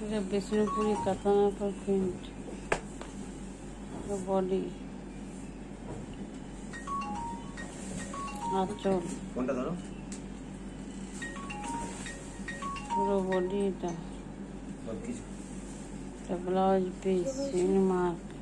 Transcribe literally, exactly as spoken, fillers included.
এটা বিষ্ণুপুরি কাতানা পর print, body আঁচল কোনটা ধরো পুরো বডি, এটা সব কিছু ব্লাউজ পিস মার্ক।